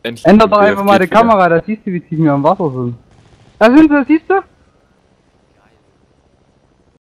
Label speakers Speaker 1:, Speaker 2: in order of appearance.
Speaker 1: Endlich
Speaker 2: Ändert doch
Speaker 1: BF
Speaker 2: einfach mal die
Speaker 1: geht wieder.
Speaker 2: Kamera, da siehst du, wie tief wir am Wasser sind. Da sind sie, siehst du?